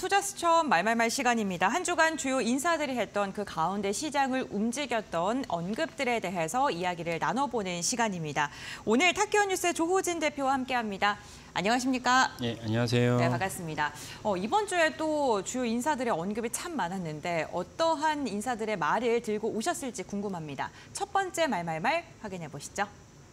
투자 수첩 말말말 시간입니다. 한 주간 주요 인사들이 했던 그 가운데 시장을 움직였던 언급들에 대해서 이야기를 나눠보는 시간입니다. 오늘 타키오뉴스의 조호진 대표와 함께합니다. 안녕하십니까? 네, 안녕하세요. 네, 반갑습니다. 이번 주에 또 주요 인사들의 언급이 참 많았는데 어떠한 인사들의 말을 들고 오셨을지 궁금합니다. 첫 번째 말말말 확인해 보시죠.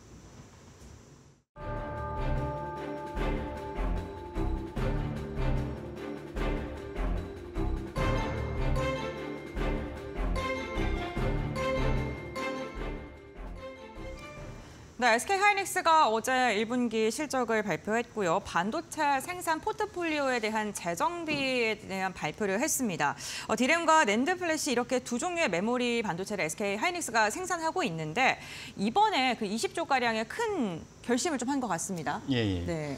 네, SK하이닉스가 어제 1분기 실적을 발표했고요. 반도체 생산 포트폴리오에 대한 재정비에 대한 발표를 했습니다. 디램과 낸드 플래시 이렇게 두 종류의 메모리 반도체를 SK하이닉스가 생산하고 있는데 이번에 그 20조가량의 큰 결심을 좀 한 것 같습니다. 예. 네.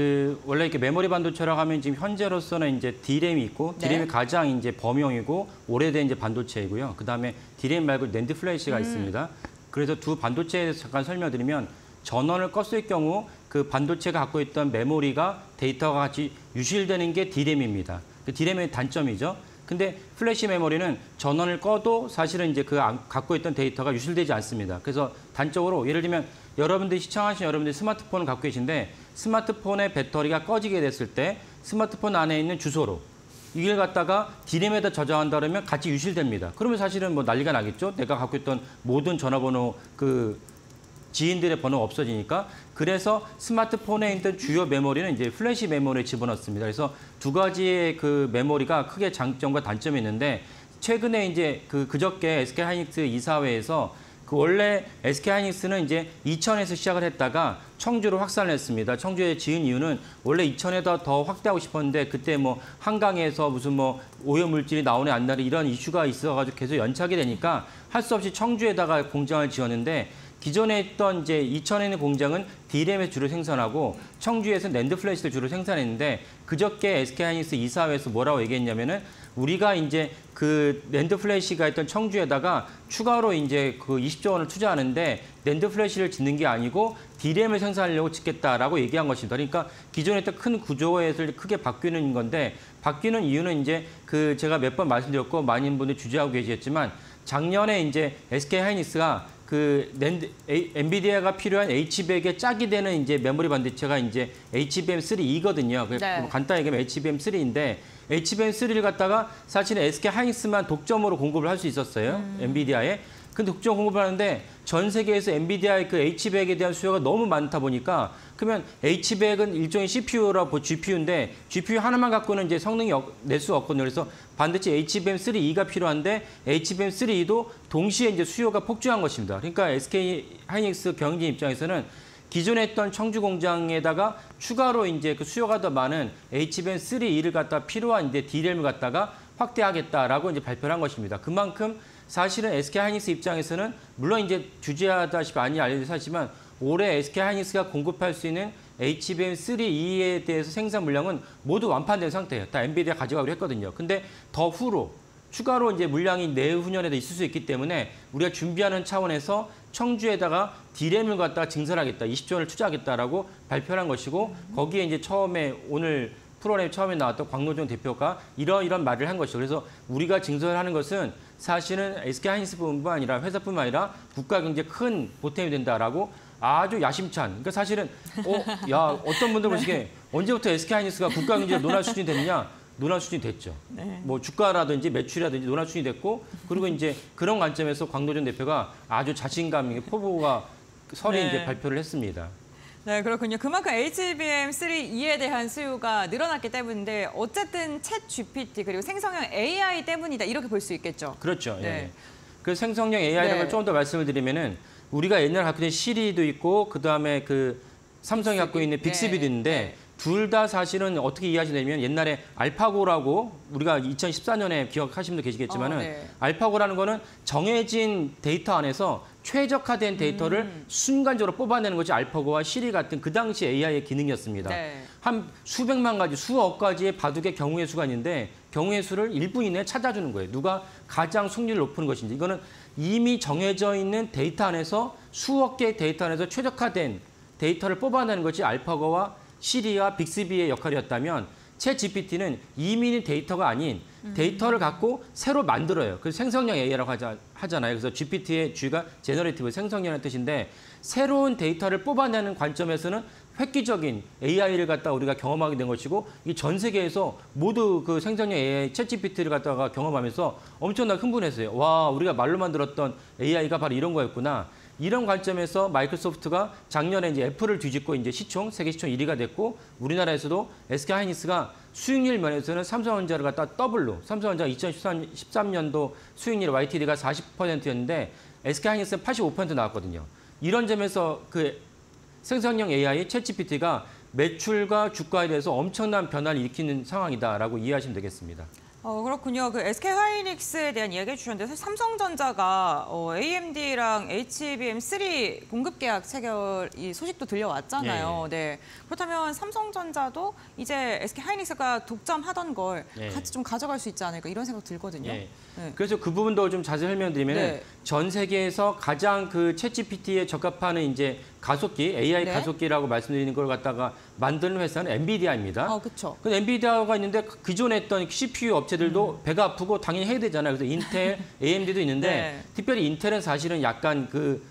원래 이렇게 메모리 반도체라고 하면 지금 현재로서는 이제 디램이 있고 디램이 가장 이제 범용이고 오래된 이제 반도체이고요. 그다음에 디램 말고 낸드 플래시가 있습니다. 그래서 두 반도체에 대해서 잠깐 설명드리면 전원을 껐을 경우 그 반도체가 갖고 있던 메모리가 데이터가 같이 유실되는 게 디램입니다. 그 디램의 단점이죠. 근데 플래시 메모리는 전원을 꺼도 사실은 이제 그 갖고 있던 데이터가 유실되지 않습니다. 그래서 단적으로 예를 들면 여러분들이 시청하신 여러분들이 스마트폰을 갖고 계신데 스마트폰의 배터리가 꺼지게 됐을 때 스마트폰 안에 있는 주소로 이걸 갖다가 디램에다 저장한다 그러면 같이 유실됩니다. 그러면 사실은 뭐 난리가 나겠죠. 내가 갖고 있던 모든 전화번호 그 지인들의 번호가 없어지니까. 그래서 스마트폰에 있던 주요 메모리는 이제 플래시 메모리에 집어넣습니다. 그래서 두 가지의 그 메모리가 크게 장점과 단점이 있는데 최근에 이제 그저께 SK하이닉스 이사회에서 원래 SK하이닉스는 이제 이천에서 시작을 했다가 청주로 확산을 했습니다. 청주에 지은 이유는 원래 이천에다 더 확대하고 싶었는데 그때 뭐 한강에서 무슨 뭐 오염물질이 나오네 안 나네 이런 이슈가 있어가지고 계속 연착이 되니까 할 수 없이 청주에다가 공장을 지었는데 기존에 있던 이제 이천에 있는 공장은 디램을 주로 생산하고 청주에서 낸드 플래시를 주로 생산했는데 그저께 SK하이닉스 이사회에서 뭐라고 얘기했냐면은 우리가 이제 그 낸드 플래시가 있던 청주에다가 추가로 이제 그 20조 원을 투자하는데 낸드 플래시를 짓는 게 아니고 디램을 생산하려고 짓겠다라고 얘기한 것입니다. 그러니까 기존에 있던 큰 구조에서 크게 바뀌는 건데 바뀌는 이유는 이제 그 제가 몇 번 말씀드렸고 많은 분들이 주재하고 계시겠지만 작년에 이제 SK하이닉스가 그 엔비디아가 필요한 HBM에 짝이 되는 이제 메모리 반도체가 이제 HBM3E거든요. 네. 간단히 얘기하면 HBM3인데 HBM3를 갖다가 사실은 SK하이닉스만 독점으로 공급을 할 수 있었어요. 엔비디아에. 근데 독점 공급을 하는데 전 세계에서 엔비디아의 그 H백에 대한 수요가 너무 많다 보니까 그러면 H백은 일종의 CPU라고 GPU인데 GPU 하나만 갖고는 이제 성능이 낼 수가 없거든요. 그래서 반드시 HBM3E가 필요한데 HBM3E도 동시에 이제 수요가 폭증한 것입니다. 그러니까 SK하이닉스 경영진 입장에서는 기존에 있던 청주 공장에다가 추가로 이제 그 수요가 더 많은 HBM3E를 갖다 필요한 이제 D램을 갖다가 확대하겠다라고 이제 발표를 한 것입니다. 그만큼 사실은 SK하이닉스 입장에서는 물론 이제 주재하다시피 많이 알려지지만 올해 SK하이닉스가 공급할 수 있는 HBM3E에 대해서 생산 물량은 모두 완판된 상태예요. 다 엔비디아 가져가기로 했거든요. 근데 더 후로 추가로 이제 물량이 내후년에도 있을 수 있기 때문에 우리가 준비하는 차원에서 청주에다가 디램을 갖다가 증설하겠다, 20조 원을 투자하겠다라고 발표를 한 것이고 거기에 이제 처음에 오늘 프로그램 처음에 나왔던 광노정 대표가 이런 말을 한 것이죠. 그래서 우리가 증설하는 것은 사실은 SK하이닉스뿐만 아니라 회사뿐만 아니라 국가 경제에 큰 보탬이 된다라고 아주 야심찬. 그러니까 사실은 어떤 분들 보시기에 언제부터 SK하이닉스가 국가 경제에 논할 수준이 됐느냐? 논할 수준이 됐죠. 네. 뭐 주가라든지 매출이라든지 논할 수준이 됐고 그리고 이제 그런 관점에서 광노정 대표가 아주 자신감 있게 포부가 설에 이제 발표를 했습니다. 네, 그렇군요. 그만큼 HBM3E에 대한 수요가 늘어났기 때문인데 어쨌든 챗 GPT 그리고 생성형 AI 때문이다 이렇게 볼 수 있겠죠. 그렇죠. 네. 예. 그 생성형 AI라는 걸 조금 더 말씀을 드리면은 우리가 옛날에 갖고 있는 시리도 있고 그다음에 그 삼성이 갖고 있는 빅스비도 있는데 둘 다 사실은 어떻게 이해하시냐면 옛날에 알파고라고 우리가 2014년에 기억하시는 분도 계시겠지만은 알파고라는 거는 정해진 데이터 안에서 최적화된 데이터를 순간적으로 뽑아내는 것이 알파고와 시리 같은 그 당시 AI의 기능이었습니다. 한 수백만 가지, 수억 가지의 바둑의 경우의 수가 있는데 경우의 수를 1분 이내에 찾아주는 거예요. 누가 가장 승률을 높은 것인지. 이거는 이미 정해져 있는 데이터 안에서 수억 개의 데이터 안에서 최적화된 데이터를 뽑아내는 것이 알파고와 시리와 빅스비의 역할이었다면 챗 GPT는 이미 데이터가 아닌 데이터를 갖고 새로 만들어요. 그래서 생성형 AI라고 하잖아요. 그래서 GPT의 G가 제너레이티브 생성형이라는 뜻인데 새로운 데이터를 뽑아내는 관점에서는 획기적인 AI를 갖다 우리가 경험하게 된 것이고 이 전 세계에서 모두 그 생성형 AI 챗 GPT를 갖다가 경험하면서 엄청나게 흥분했어요. 와, 우리가 말로만 들었던 AI가 바로 이런 거였구나. 이런 관점에서 마이크로소프트가 작년에 이제 애플을 뒤집고 이제 세계 시총 1위가 됐고 우리나라에서도 SK 하이닉스가 수익률 면에서는 삼성전자를 갖다 더블로 삼성전자가 2013년도 수익률 YTD가 40%였는데 SK 하이닉스는 85% 나왔거든요. 이런 점에서 그 생성형 AI 챗 GPT가 매출과 주가에 대해서 엄청난 변화를 일으키는 상황이다라고 이해하시면 되겠습니다. 그렇군요. 그 SK 하이닉스에 대한 이야기 해주셨는데 사실 삼성전자가 AMD랑 HBM3 공급 계약 체결 이 소식도 들려왔잖아요. 네. 그렇다면 삼성전자도 이제 SK 하이닉스가 독점하던 걸 같이 좀 가져갈 수 있지 않을까 이런 생각 들거든요. 네. 그래서 그 부분도 좀 자세히 설명드리면 전 세계에서 가장 그 챗GPT에 적합하는 이제 가속기, AI 가속기라고 말씀드리는 걸 갖다가 만드는 회사는 엔비디아입니다. 그렇죠. 그 엔비디아가 있는데 기존에 했던 CPU 업체들도 배가 아프고 당연히 해야 되잖아요. 그래서 인텔, AMD도 있는데 특별히 인텔은 사실은 약간 그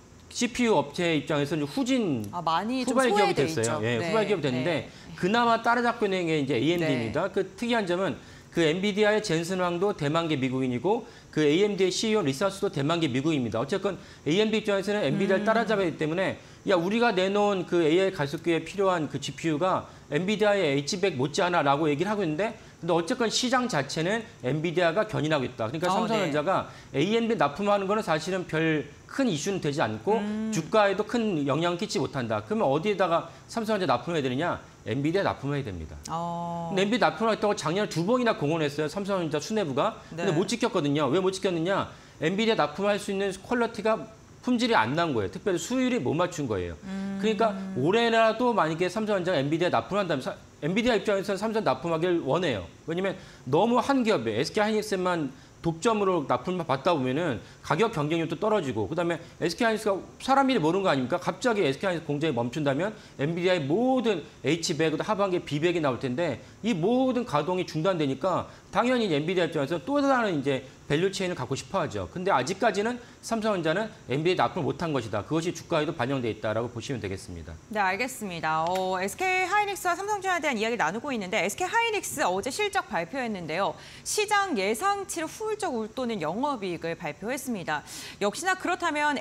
CPU 업체 입장에서는 후진 많이 후발 기업이 됐어요. 있죠. 후발 기업이 됐는데 그나마 따라잡고 있는 게 이제 AMD입니다. 그 특이한 점은 그 엔비디아의 젠슨 황도 대만계 미국인이고 그 AMD의 CEO 리사스도 대만계 미국입니다. 어쨌건 AMD 입장에서는 엔비디아를 따라잡아야 하기 때문에 야 우리가 내놓은 그 AI 가속기에 필요한 그 GPU가 엔비디아의 H100 못지않아라고 얘기를 하고 있는데 근데 어쨌건 시장 자체는 엔비디아가 견인하고 있다. 그러니까 삼성전자가 AMD 납품하는 거는 사실은 별 큰 이슈는 되지 않고 주가에도 큰 영향을 끼치지 못한다. 그러면 어디에다가 삼성전자 납품해야 되느냐? 엔비디아 납품해야 됩니다. 근데 엔비디아 납품하겠다고 작년에 2번이나 공언했어요. 삼성전자 수뇌부가. 근데 못 지켰거든요. 왜 못 지켰느냐? 엔비디아 납품할 수 있는 퀄리티가 품질이 안 난 거예요. 특별히 수율이 못 맞춘 거예요. 그러니까 올해라도 만약에 삼성전자가 엔비디아 납품한다면 엔비디아 입장에서는 삼성 납품하기를 원해요. 왜냐면 너무 한 기업에 SK 하이닉스만 독점으로 납품을 받다 보면은 가격 경쟁력도 떨어지고 그다음에 SK 하이닉스가 사람 일이 모르는 거 아닙니까? 갑자기 SK 하이닉스 공장이 멈춘다면 엔비디아의 모든 H100, 하반기 B100이 나올 텐데 이 모든 가동이 중단되니까 당연히 엔비디아 입장에서 또 다른 이제 밸류 체인을 갖고 싶어 하죠. 근데 아직까지는 삼성전자는 엔비디아 납품을 못한 것이다. 그것이 주가에도 반영돼 있다라고 보시면 되겠습니다. 네, 알겠습니다. SK 하이닉스와 삼성전자에 대한 이야기 나누고 있는데 SK 하이닉스 어제 실적 발표했는데요. 시장 예상치를 훌쩍 웃도는 영업이익을 발표했습니다. 역시나 그렇다면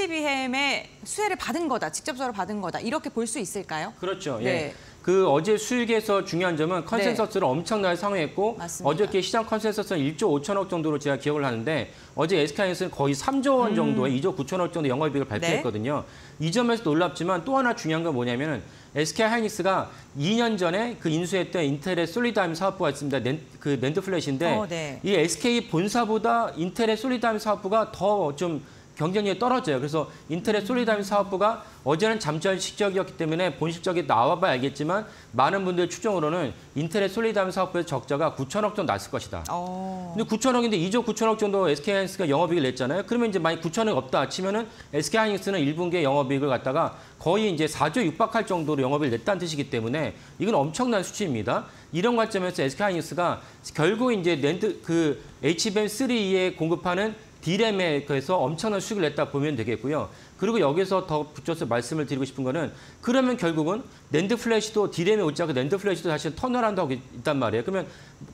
HBM의 수혜를 받은 거다, 직접적으로 받은 거다 이렇게 볼 수 있을까요? 그렇죠. 네. 그 어제 수익에서 중요한 점은 컨센서스를 엄청나게 상회했고 맞습니다. 어저께 시장 컨센서스는 1조 5천억 정도로 제가 기억을 하는데 어제 SK하이닉스는 거의 3조 원 정도의 2조 9천억 정도 영업이익을 발표했거든요. 이 점에서 놀랍지만 또 하나 중요한 건 뭐냐면은 SK하이닉스가 2년 전에 그 인수했던 인텔의 솔리드암 사업부가 있습니다. 그 낸드 플래시인데 이 SK 본사보다 인텔의 솔리드암 사업부가 더 좀 경쟁력이 떨어져요. 그래서 인텔의 솔리드암 사업부가 어제는 잠정 실적이었기 때문에 본 실적이 나와봐야 알겠지만 많은 분들 추정으로는 인텔의 솔리드암 사업부의 적자가 9천억 정도 났을 것이다. 근데 9천억인데 2조 9천억 정도 SK하이닉스가 영업이익을 냈잖아요. 그러면 이제 만약 9천억 없다 치면은 SK하이닉스는 1분기에 영업이익을 갖다가 거의 이제 4조 육박할 정도로 영업이익을 냈다는 뜻이기 때문에 이건 엄청난 수치입니다. 이런 관점에서 SK하이닉스가 결국 이제 그 HBM3에 공급하는 D램에 그래서 엄청난 수익을 냈다 보면 되겠고요. 그리고 여기서 더 붙여서 말씀을 드리고 싶은 거는 그러면 결국은 낸드 플래시도 D램에 오지 않고 낸드 플래시도 사실 턴어라운드 하고 있단 말이에요. 그러면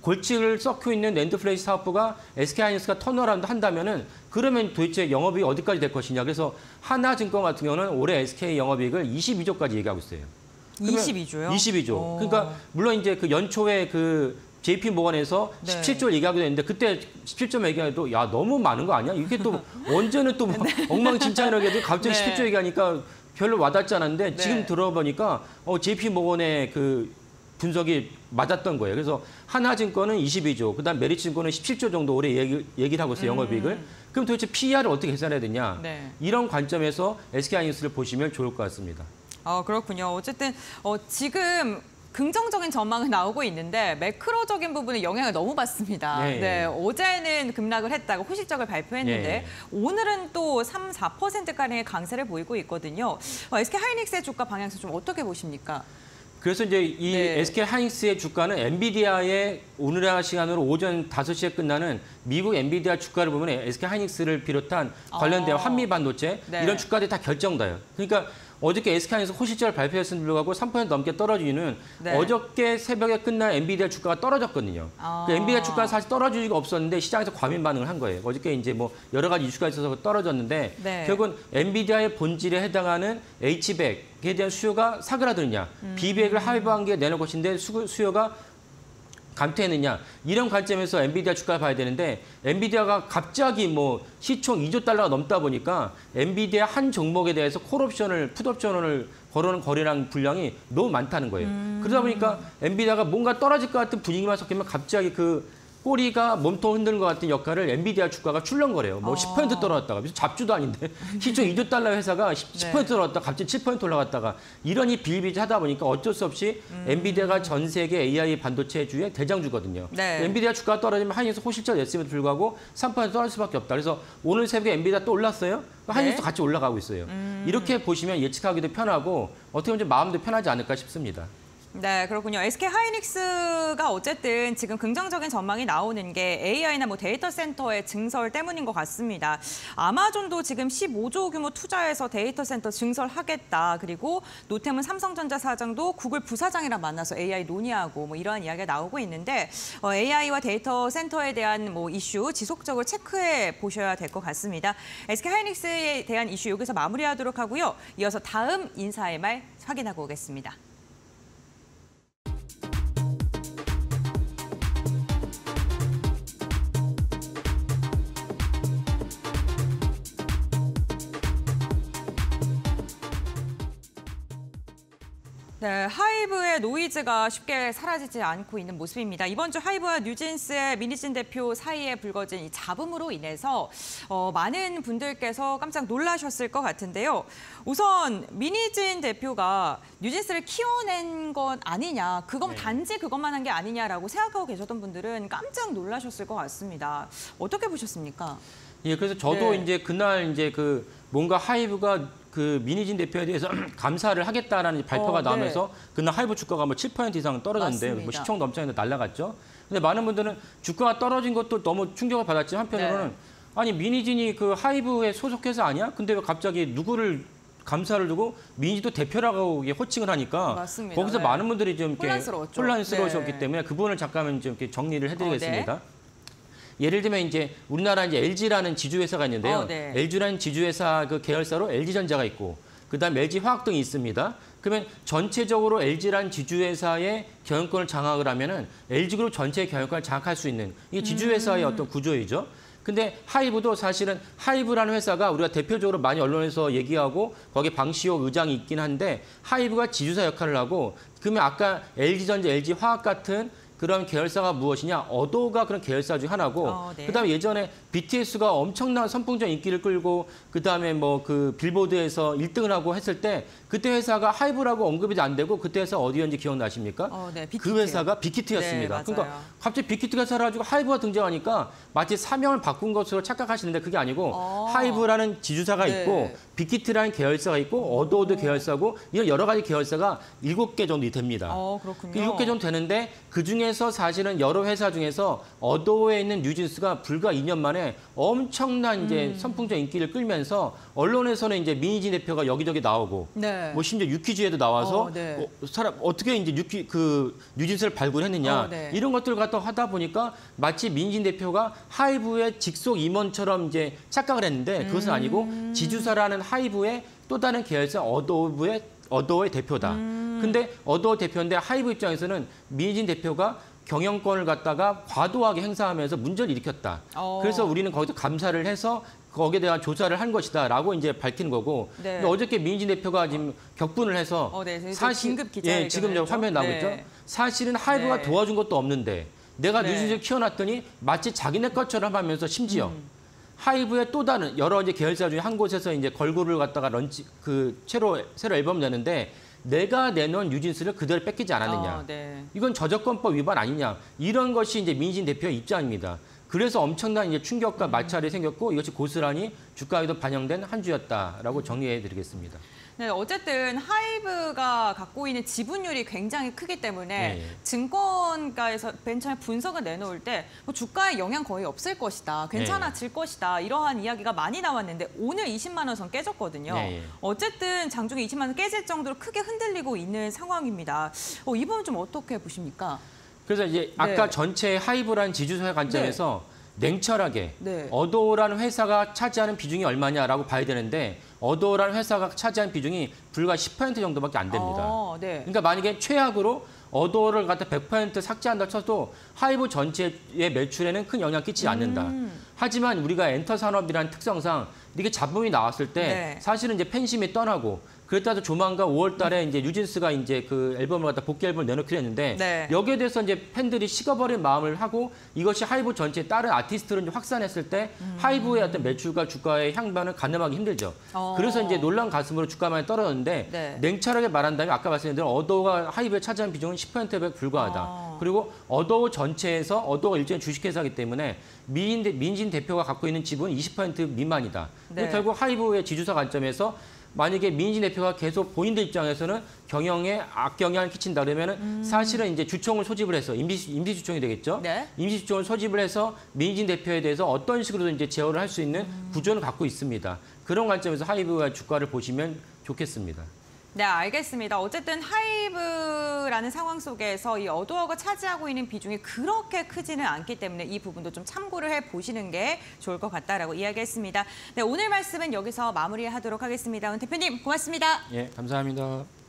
골치를 썩혀 있는 낸드 플래시 사업부가 SK하이닉스가 턴어라운드 한다면은 그러면 도대체 영업이익이 어디까지 될 것이냐. 그래서 하나증권 같은 경우는 올해 SK 영업이익을 22조까지 얘기하고 있어요. 22조요? 22조. 그러니까 물론 이제 그 연초에 그 JP 모건에서 17조를 얘기하기도 했는데 그때 17조 얘기해도 야 너무 많은 거 아니야? 이게 또 언제는 또 엉망진창이라고 해도 갑자기 17조 얘기하니까 별로 와닿지 않았는데 지금 들어보니까 JP 모건의 그 분석이 맞았던 거예요. 그래서 하나증권은 22조, 그다음 메리츠증권은 17조 정도 올해 얘기를 하고 있어요. 영업이익을. 그럼 도대체 PER을 어떻게 계산해야 되냐? 이런 관점에서 SK하이닉스를 보시면 좋을 것 같습니다. 그렇군요. 어쨌든 지금 긍정적인 전망은 나오고 있는데 매크로적인 부분에 영향을 너무 받습니다. 어제는 급락을 했다가 호실적을 발표했는데 오늘은 또 3, 4%가량의 강세를 보이고 있거든요. SK 하이닉스의 주가 방향성 좀 어떻게 보십니까? 그래서 이제 이 네. SK 하이닉스의 주가는 엔비디아의 오늘날 시간으로 오전 5시에 끝나는 미국 엔비디아 주가를 보면 SK 하이닉스를 비롯한 관련된 한미 반도체 네. 이런 주가들이 다 결정돼요. 그러니까 어저께 SK 하이닉스 호실적을 발표했음에도 불구하고 3% 넘게 떨어지는 네. 어저께 새벽에 끝난 엔비디아 주가가 떨어졌거든요. 그 엔비디아 주가가 사실 떨어질 리가 없었는데 시장에서 과민 반응을 한 거예요. 어저께 이제 뭐 여러 가지 이슈가 있어서 떨어졌는데 네. 결국은 엔비디아의 본질에 해당하는 H백에 대한 수요가 사그라드느냐, B백을 하위 반기에 내놓을 것인데 수요가 감퇴했느냐 이런 관점에서 엔비디아 주가를 봐야 되는데 엔비디아가 갑자기 뭐 시총 2조 달러가 넘다 보니까 엔비디아 한 종목에 대해서 콜옵션을 풋옵션을 거르는 거래량 분량이 너무 많다는 거예요. 그러다 보니까 엔비디아가 뭔가 떨어질 것 같은 분위기만 섞이면 갑자기 그 꼬리가 몸통 흔드는 것 같은 역할을 엔비디아 주가가 출렁거려요. 뭐 10% 떨어졌다가 무슨 잡주도 아닌데 시총 2조 달러 회사가 10% 떨어졌다가 갑자기 7% 올라갔다가 이러니 비일비재하다 보니까 어쩔 수 없이 엔비디아가 전 세계 AI 반도체주의 대장주거든요. 네. 엔비디아 엔비디아 주가가 떨어지면 하이닉스 호실적 냈음에도 불구하고 3% 떨어질 수밖에 없다. 그래서 오늘 새벽에 엔비디아 또 올랐어요. 하이닉스도 같이 올라가고 있어요. 이렇게 보시면 예측하기도 편하고 어떻게 보면 좀 마음도 편하지 않을까 싶습니다. 네, 그렇군요. SK 하이닉스가 어쨌든 지금 긍정적인 전망이 나오는 게 AI나 뭐 데이터 센터의 증설 때문인 것 같습니다. 아마존도 지금 15조 규모 투자해서 데이터 센터 증설하겠다. 그리고 노태문 삼성전자 사장도 구글 부사장이랑 만나서 AI 논의하고 뭐 이러한 이야기가 나오고 있는데 AI와 데이터 센터에 대한 뭐 이슈 지속적으로 체크해 보셔야 될 것 같습니다. SK 하이닉스에 대한 이슈 여기서 마무리하도록 하고요. 이어서 다음 인사의 말 확인하고 오겠습니다. 네, 하이브의 노이즈가 쉽게 사라지지 않고 있는 모습입니다. 이번 주 하이브와 뉴진스의 민희진 대표 사이에 불거진 이 잡음으로 인해서 많은 분들께서 깜짝 놀라셨을 것 같은데요. 우선 민희진 대표가 뉴진스를 키워낸 것 아니냐, 그건 단지 그것만 한 게 아니냐라고 생각하고 계셨던 분들은 깜짝 놀라셨을 것 같습니다. 어떻게 보셨습니까? 예, 그래서 저도 이제 그날 이제 그 뭔가 하이브가 그 민희진 대표에 대해서 감사를 하겠다라는 발표가 나오면서 그날 하이브 주가가 뭐 7% 이상 떨어졌는데 뭐 시총도 엄청 날라갔죠. 근데 많은 분들은 주가가 떨어진 것도 너무 충격을 받았지 한편으로는 아니 민희진이 그 하이브에 소속해서 아니야? 근데 왜 갑자기 누구를 감사를 두고 민희진도 대표라고 호칭을 하니까 맞습니다. 거기서 많은 분들이 좀 이렇게 혼란스러우셨기 네. 때문에 그 부분을 잠깐 좀 이렇게 정리를 해드리겠습니다. 예를 들면 이제 우리나라 이제 LG라는 지주회사가 있는데요. LG라는 지주회사 그 계열사로 LG전자가 있고 그다음 LG화학 등이 있습니다. 그러면 전체적으로 LG라는 지주회사의 경영권을 장악을 하면은 LG그룹 전체의 경영권을 장악할 수 있는 이게 지주회사의 어떤 구조이죠. 근데 하이브도 사실은 하이브라는 회사가 우리가 대표적으로 많이 언론에서 얘기하고 거기 방시호 의장이 있긴 한데 하이브가 지주사 역할을 하고 그러면 아까 LG전자, LG화학 같은 그런 계열사가 무엇이냐? 어도가 그런 계열사 중 하나고 그다음에 예전에 BTS가 엄청난 선풍적 인기를 끌고 그다음에 뭐 그 빌보드에서 1등을 하고 했을 때 그때 회사가 하이브라고 언급이 안 되고 그때 회사 어디였는지 기억나십니까? 그 회사가 빅히트였습니다. 네, 그러니까 갑자기 빅히트가 사라지고 하이브가 등장하니까 마치 사명을 바꾼 것으로 착각하시는데 그게 아니고 하이브라는 지주사가 있고 빅히트라는 계열사가 있고 어도드 계열사고 이런 여러 가지 계열사가 7개 정도 됩니다. 그렇군요. 7개 정도 되는데 그중에서 사실은 여러 회사 중에서 어도에 있는 뉴진스가 불과 2년 만에 엄청난 이제 선풍적 인기를 끌면서 언론에서는 이제 민희진 대표가 여기저기 나오고 뭐 심지어 유퀴즈에도 나와서 사람 어떻게 이제 뉴진스를 발굴했느냐 이런 것들을 갖다 하다 보니까 마치 민희진 대표가 하이브의 직속 임원처럼 이제 착각을 했는데 그것은 아니고 지주사라는 하이브의 또 다른 계열사 어도의 대표다. 근데 어도 대표인데 하이브 입장에서는 민희진 대표가 경영권을 갖다가 과도하게 행사하면서 문제를 일으켰다. 그래서 우리는 거기서 감사를 해서 거기에 대한 조사를 한 것이다라고 이제 밝히는 거고. 근데 어저께 민희진 대표가 지금 격분을 해서 사실 긴급 기자회견을 지금 화면에 나오고 있죠. 사실은 하이브가 도와준 것도 없는데 내가 뉴진스를 키워놨더니 마치 자기네 것처럼 하면서 심지어 하이브의 또 다른 여러 이제 계열사 중에 한 곳에서 이제 걸그룹을 갖다가 새로 앨범 내는데 내가 내놓은 뉴진스를 그대로 뺏기지 않았느냐. 이건 저작권법 위반 아니냐. 이런 것이 이제 민희진 대표의 입장입니다. 그래서 엄청난 이제 충격과 마찰이 생겼고 이것이 고스란히 주가에도 반영된 한 주였다라고 정리해드리겠습니다. 네, 어쨌든 하이브가 갖고 있는 지분율이 굉장히 크기 때문에 네. 증권가에서 맨 처음에 분석을 내놓을 때 뭐 주가에 영향 거의 없을 것이다, 괜찮아질 것이다 이러한 이야기가 많이 나왔는데 오늘 20만 원 선 깨졌거든요. 네. 어쨌든 장중에 20만 원 깨질 정도로 크게 흔들리고 있는 상황입니다. 이 부분 좀 어떻게 보십니까? 그래서 이제 아까 전체 하이브라는 지주사의 관점에서 냉철하게 어도어라는 회사가 차지하는 비중이 얼마냐라고 봐야 되는데 어도어라는 회사가 차지하는 비중이 불과 10% 정도밖에 안 됩니다. 그러니까 만약에 최악으로 어도어를 갖다 100% 삭제한다 쳐도 하이브 전체의 매출에는 큰 영향 끼치지 않는다. 하지만 우리가 엔터 산업이라는 특성상 이게 잡음이 나왔을 때 사실은 이제 팬심이 떠나고 그랬다도 조만간 5월 달에 이제 뉴진스가 이제 그 앨범을 갖다 복귀 앨범을 내놓기로 했는데 여기에 대해서 이제 팬들이 식어버린 마음을 하고 이것이 하이브 전체에 다른 아티스트로 이제 확산했을 때 하이브의 어떤 매출과 주가의 향방을 가늠하기 힘들죠. 그래서 이제 놀란 가슴으로 주가만 떨어졌는데 냉철하게 말한다면 아까 말씀드린 대로 어도어가 하이브에 차지하는 비중은 10%에 불과하다. 그리고 어도어 전체에서 어도어가 일종의 주식회사이기 때문에 민진 대표가 갖고 있는 지분은 20% 미만이다. 결국 하이브의 지주사 관점에서 만약에 민진 대표가 계속 본인들 입장에서는 경영에 악영향을 끼친다 그러면은 사실은 이제 주총을 소집을 해서 임시주총이 되겠죠. 임시주총을 소집을 해서 민진 대표에 대해서 어떤 식으로든 이제 제어를 할 수 있는 구조를 갖고 있습니다. 그런 관점에서 하이브의 주가를 보시면 좋겠습니다. 네, 알겠습니다. 어쨌든 하이브라는 상황 속에서 이 어도어가 차지하고 있는 비중이 그렇게 크지는 않기 때문에 이 부분도 좀 참고를 해보시는 게 좋을 것 같다라고 이야기했습니다. 네, 오늘 말씀은 여기서 마무리하도록 하겠습니다. 대표님, 고맙습니다. 예, 감사합니다.